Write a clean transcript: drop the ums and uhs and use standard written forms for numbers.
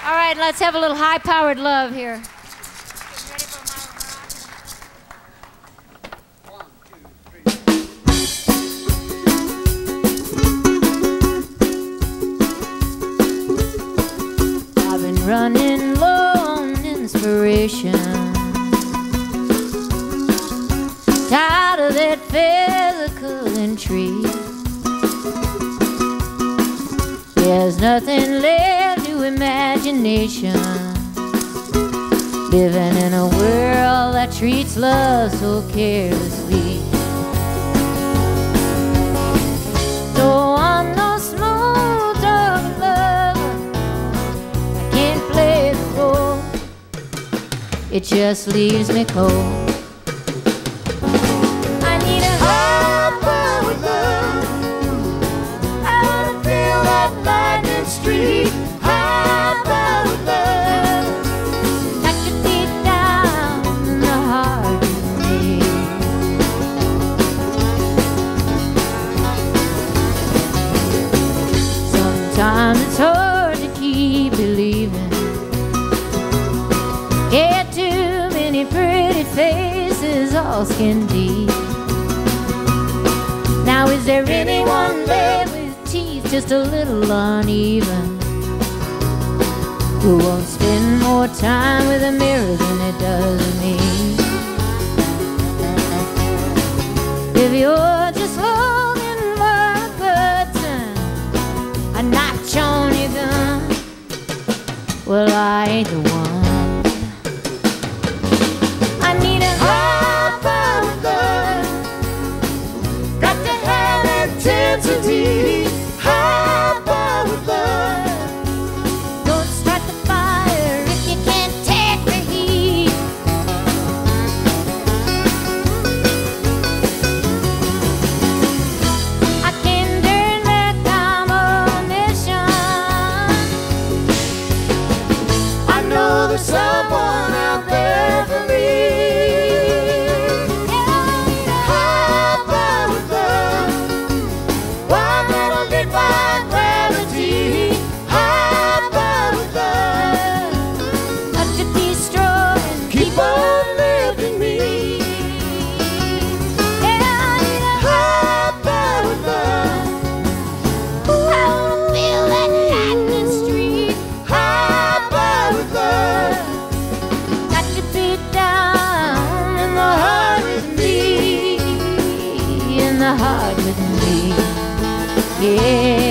All right, let's have a little high-powered love here. I've been running low on inspiration, tired of that physical intrigue. There's nothing left to imagination, living in a world that treats love so carelessly. No, I'm no smooth talking lover, I can't play the role, it just leaves me cold. Street, high-powered love, got to deep down in the heart of me. Sometimes it's hard to keep believing. Get too many pretty faces, all skin deep. Now is there anyone there with teeth just a little uneven, who won't spend more time with a mirror than it does with me? If you're just looking for a button, a notch on your gun, well, I ain't the one. I need a high-powered love, got to have intensity. High-powered love, don't start the fire if you can't take the heat. I can turn back time on a mission. I know there's someone out there for me. High-powered love, why not by gravity? High-powered love, Not to destroy and keep on lifting me. High-powered love, I wanna feel that light in the street. high-powered love, Got to be down in the heart with me, in the heart with me. Yeah.